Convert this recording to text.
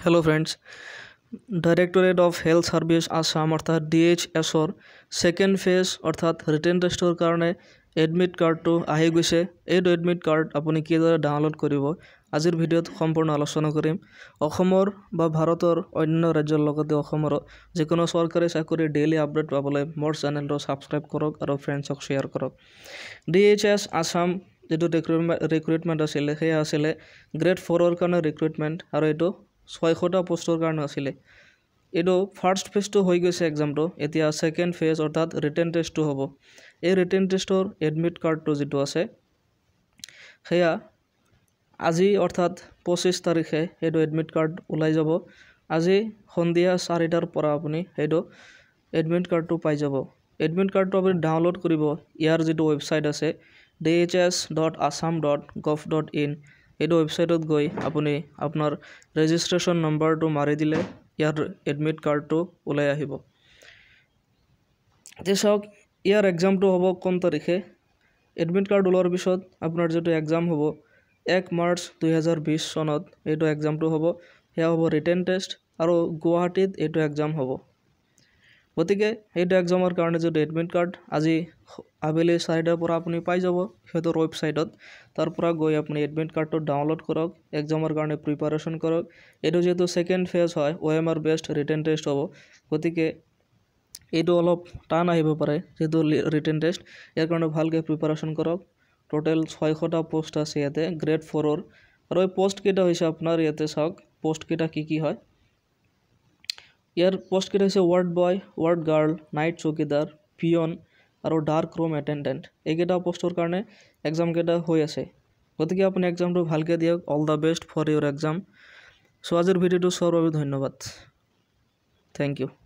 Hello friends, Directorate of Health Services Assam অর্থাৎ DHS second phase অর্থাৎ written টেষ্টৰ কাৰণে এডমিট কাৰ্ডটো আহি গৈছে। এইটো এডমিট কাৰ্ড আপুনি কিদৰে ডাউনলোড কৰিব আজিৰ ভিডিঅ'ত সম্পূৰ্ণ আলোচনা কৰিম। অসমৰ বা ভাৰতৰ অন্য ৰাজ্যৰ লগতে অসমৰ যিকোনো চৰকাৰী চাকৰি ডেইলি আপডেট পাবলৈ মোৰ চেনেলটো ছাবস্ক্ৰাইব কৰক আৰু ফ্ৰেণ্ডছক শ্বেয়াৰ কৰক। DHS আসাম যেটো ৰিক্ৰুটমেণ্ট আছিলে সেয়া আছিলে গ্ৰেড 4ৰ কাৰণে ৰিক্ৰুটমেণ্ট আৰু এইটো 600টা পোষ্টৰ কাৰণে আছিলে। এইটো ফাৰ্স্ট ফেজটো হৈ গৈছে এক্সামটো, এতিয়া সেকেন্ড ফেজ অৰ্থাৎ ৰিটেন টেষ্টটো হ'ব। এই ৰিটেন টেষ্টৰ এডমিট কাৰ্ডটো যেটো আছে সেয়া আজি অৰ্থাৎ 25 তাৰিখে এইটো এডমিট কাৰ্ড ওলাই যাব। আজি সন্ধিয়া 4টাৰ পৰা আপুনি এইটো এডমিট কাৰ্ডটো পাই যাব। এডমিট কাৰ্ডটো আপুনি ডাউনলোড কৰিব ইয়াৰ যেটো ৱেবসাইট আছে dhs.assam.gov.in এইটো ৱেবসাইটত গৈ আপুনি আপোনাৰ ৰেজিষ্ট্ৰেচন নম্বৰটো মাৰি দিলে ইয়াৰ এডমিট কাৰ্ডটো ওলাই আহিব। যেসক ইয়াৰ এক্সামটো হ'ব কোন তাৰিখে এডমিট কাৰ্ড ওলোৱাৰ পিছত আপোনাৰ যেটো এক্সাম হ'ব 1 মাৰ্চ 2020 চনত এইটো এক্সামটো হ'ব। হেয়া হ'ব ৰিটেন টেষ্ট আৰু গুৱাহাটীত এইটো এক্সাম হ'ব। গতিকে এইটো এক্সামৰ কাৰণে যেটো এডমিট কাৰ্ড আজি আবেলি 4টাৰ পৰা আপুনি পাই যাব হেতৰ ৱেবসাইটত। তাৰ পৰা গৈ আপুনি এডমিট কাৰ্ডটো ডাউনলোড কৰক, এক্সামৰ কাৰণে প্ৰিপাৰেচন কৰক। এইটো যেটো সেকেন্ড ফেজ হয় OMR বেস্ট ৰিটেন টেষ্ট হ'ব। গতিকে এইটো অলপ টান আহিব পাৰে যেটো ৰিটেন টেষ্ট, ইয়াৰ কাৰণে ভালকৈ প্ৰিপাৰেচন কৰক। টোটাল 600টা পোষ্ট আছে ইয়াতে গ্ৰেড 4ৰ আৰু এই পোষ্ট কেইটা হৈছে আপোনাৰ ইয়াতে চাওক পোষ্ট কেইটা কি হয়। ইয়াৰ পোষ্ট কেইটা হৈছে ward boy, ward girl, night চৌকিদাৰ, পিয়ন আৰু ডাৰ্ক ৰুম এটেন্ডেন্ট। এইকেইটা পোষ্টৰ কাৰণে এক্সাম কেইটা হৈ আছে। গতিকে আপুনি এক্সামটো ভালকৈ দিয়ক। All the best for your exam. So আজিৰ ভিডিঅ'টো চোৱাৰ বাবে ধন্যবাদ। Thank U.